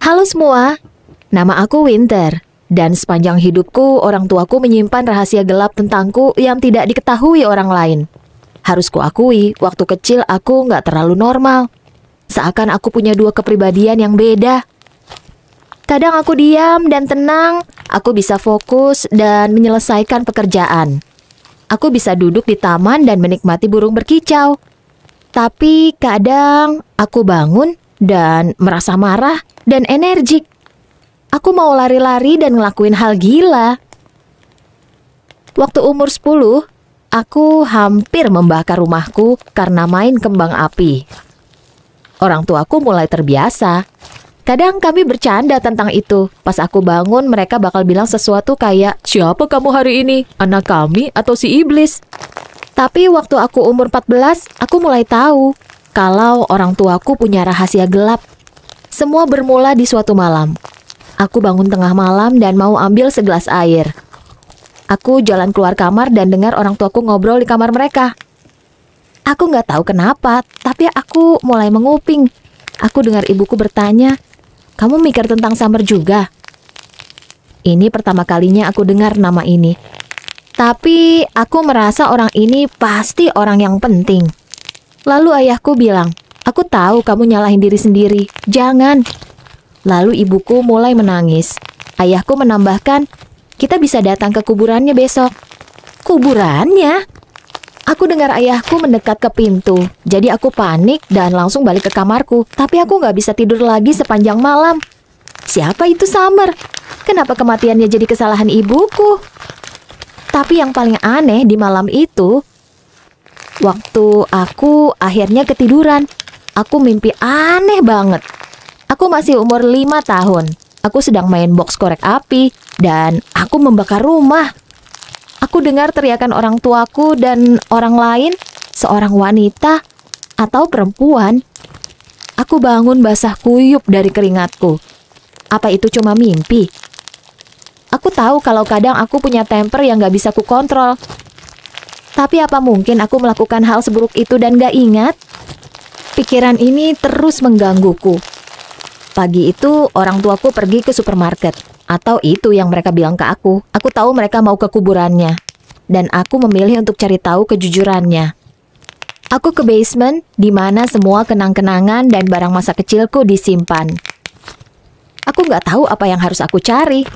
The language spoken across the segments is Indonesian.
Halo semua, nama aku Winter. Dan sepanjang hidupku, orang tuaku menyimpan rahasia gelap tentangku yang tidak diketahui orang lain. Harus kuakui, waktu kecil aku nggak terlalu normal. Seakan aku punya dua kepribadian yang beda. Kadang aku diam dan tenang, aku bisa fokus dan menyelesaikan pekerjaan. Aku bisa duduk di taman dan menikmati burung berkicau. Tapi kadang aku bangun dan merasa marah dan energik. Aku mau lari-lari dan ngelakuin hal gila. Waktu umur 10, aku hampir membakar rumahku karena main kembang api. Orang tuaku mulai terbiasa. Kadang kami bercanda tentang itu. Pas aku bangun, mereka bakal bilang sesuatu kayak, "Siapa kamu hari ini? Anak kami atau si iblis?" Tapi waktu aku umur 14, aku mulai tahu kalau orang tuaku punya rahasia gelap. Semua bermula di suatu malam. Aku bangun tengah malam dan mau ambil segelas air. Aku jalan keluar kamar dan dengar orang tuaku ngobrol di kamar mereka. Aku nggak tahu kenapa, tapi aku mulai menguping. Aku dengar ibuku bertanya, "Kamu mikir tentang Summer juga?" Ini pertama kalinya aku dengar nama ini. Tapi aku merasa orang ini pasti orang yang penting. Lalu ayahku bilang, "Aku tahu kamu nyalahin diri sendiri. Jangan." Lalu ibuku mulai menangis. Ayahku menambahkan, "Kita bisa datang ke kuburannya besok." Kuburannya? Aku dengar ayahku mendekat ke pintu. Jadi aku panik dan langsung balik ke kamarku. Tapi aku nggak bisa tidur lagi sepanjang malam. Siapa itu Summer? Kenapa kematiannya jadi kesalahan ibuku? Tapi yang paling aneh di malam itu, waktu aku akhirnya ketiduran, aku mimpi aneh banget. Aku masih umur 5 tahun. Aku sedang main box korek api dan aku membakar rumah. Aku dengar teriakan orang tuaku dan orang lain, seorang wanita atau perempuan. Aku bangun basah kuyup dari keringatku. Apa itu cuma mimpi? Aku tahu kalau kadang aku punya temper yang gak bisa kukontrol. Tapi apa mungkin aku melakukan hal seburuk itu dan gak ingat? Pikiran ini terus menggangguku. Pagi itu orang tuaku pergi ke supermarket. Atau itu yang mereka bilang ke aku. Aku tahu mereka mau ke kuburannya. Dan aku memilih untuk cari tahu kejujurannya. Aku ke basement di mana semua kenang-kenangan dan barang masa kecilku disimpan. Aku nggak tahu apa yang harus aku cari.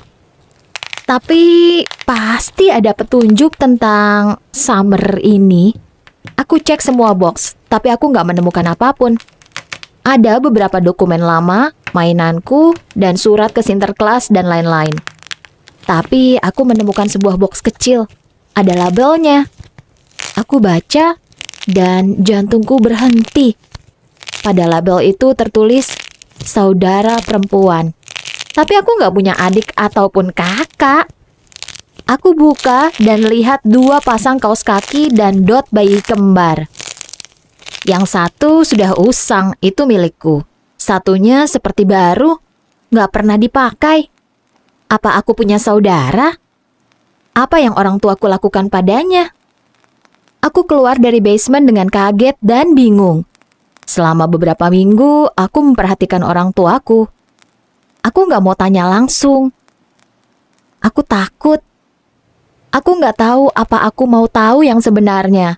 Tapi pasti ada petunjuk tentang Summer ini. Aku cek semua box, tapi aku nggak menemukan apapun. Ada beberapa dokumen lama, mainanku, dan surat ke Sinterklas dan lain-lain. Tapi aku menemukan sebuah box kecil. Ada labelnya. Aku baca dan jantungku berhenti. Pada label itu tertulis saudara perempuan. Tapi aku nggak punya adik ataupun kakak. Aku buka dan lihat 2 pasang kaos kaki dan dot bayi kembar. Yang satu sudah usang, itu milikku. Satunya seperti baru, nggak pernah dipakai. Apa aku punya saudara? Apa yang orang tuaku lakukan padanya? Aku keluar dari basement dengan kaget dan bingung. Selama beberapa minggu, aku memperhatikan orang tuaku. Aku nggak mau tanya langsung. Aku takut. Aku nggak tahu apa aku mau tahu yang sebenarnya.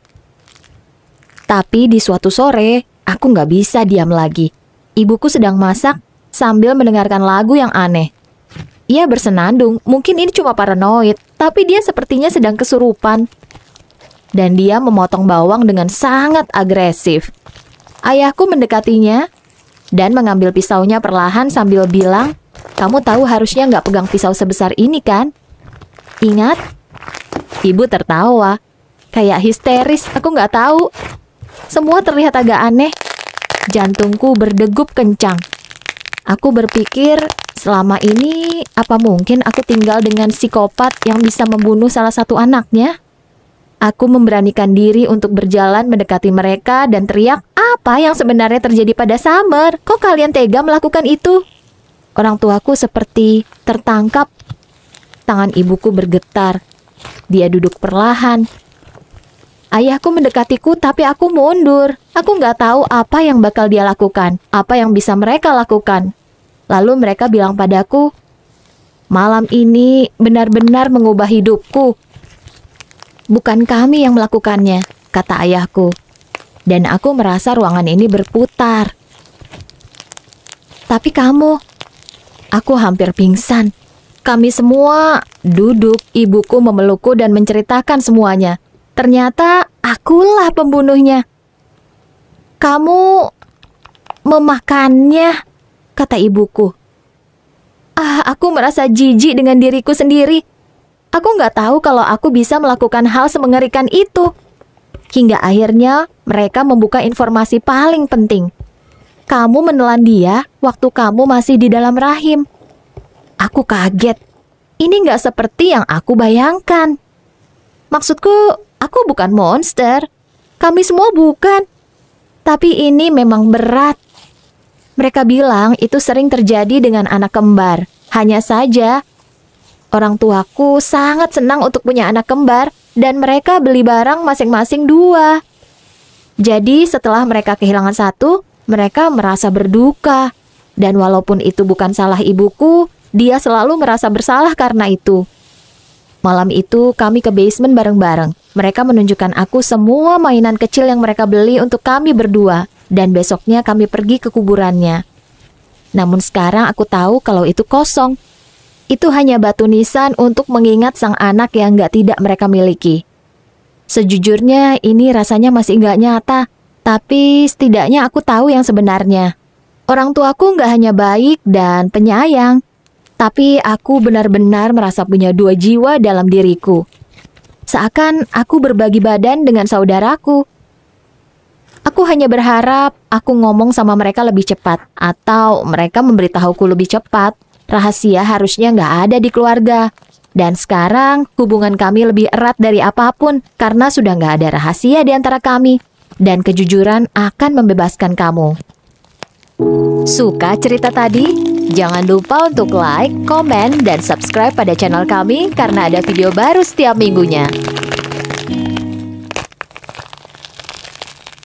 Tapi di suatu sore, aku nggak bisa diam lagi. Ibuku sedang masak sambil mendengarkan lagu yang aneh. Ia bersenandung, mungkin ini cuma paranoid, tapi dia sepertinya sedang kesurupan. Dan dia memotong bawang dengan sangat agresif. Ayahku mendekatinya dan mengambil pisaunya perlahan sambil bilang, "Kamu tahu harusnya nggak pegang pisau sebesar ini kan? Ingat?" Ibu tertawa, kayak histeris, aku nggak tahu. Semua terlihat agak aneh. Jantungku berdegup kencang. Aku berpikir, selama ini apa mungkin aku tinggal dengan psikopat yang bisa membunuh salah satu anaknya? Aku memberanikan diri untuk berjalan mendekati mereka dan teriak, "Apa yang sebenarnya terjadi pada Summer? Kok kalian tega melakukan itu?" Orang tuaku seperti tertangkap. Tangan ibuku bergetar. Dia duduk perlahan. Ayahku mendekatiku tapi aku mundur. Aku nggak tahu apa yang bakal dia lakukan, apa yang bisa mereka lakukan. Lalu mereka bilang padaku, "Malam ini benar-benar mengubah hidupku." "Bukan kami yang melakukannya," kata ayahku. Dan aku merasa ruangan ini berputar. "Tapi kamu..." Aku hampir pingsan. Kami semua duduk, ibuku memelukku dan menceritakan semuanya. Ternyata akulah pembunuhnya. "Kamu memakannya," kata ibuku. Aku merasa jijik dengan diriku sendiri. Aku nggak tahu kalau aku bisa melakukan hal semengerikan itu. Hingga akhirnya mereka membuka informasi paling penting. "Kamu menelan dia waktu kamu masih di dalam rahim." Aku kaget. Ini nggak seperti yang aku bayangkan. Maksudku, aku bukan monster. Kami semua bukan. Tapi ini memang berat. Mereka bilang itu sering terjadi dengan anak kembar. Hanya saja, orang tuaku sangat senang untuk punya anak kembar dan mereka beli barang masing-masing 2. Jadi setelah mereka kehilangan satu, mereka merasa berduka. Dan walaupun itu bukan salah ibuku, dia selalu merasa bersalah karena itu. Malam itu kami ke basement bareng-bareng. Mereka menunjukkan aku semua mainan kecil yang mereka beli untuk kami berdua. Dan besoknya kami pergi ke kuburannya. Namun sekarang aku tahu kalau itu kosong. Itu hanya batu nisan untuk mengingat sang anak yang tidak mereka miliki. Sejujurnya ini rasanya masih nggak nyata. Tapi setidaknya aku tahu yang sebenarnya. Orang tuaku nggak hanya baik dan penyayang. Tapi aku benar-benar merasa punya 2 jiwa dalam diriku. Seakan aku berbagi badan dengan saudaraku. Aku hanya berharap aku ngomong sama mereka lebih cepat. Atau mereka memberitahuku lebih cepat. Rahasia harusnya nggak ada di keluarga. Dan sekarang hubungan kami lebih erat dari apapun. Karena sudah nggak ada rahasia di antara kami. Dan kejujuran akan membebaskan kamu. Suka cerita tadi? Jangan lupa untuk like, komen, dan subscribe pada channel kami karena ada video baru setiap minggunya.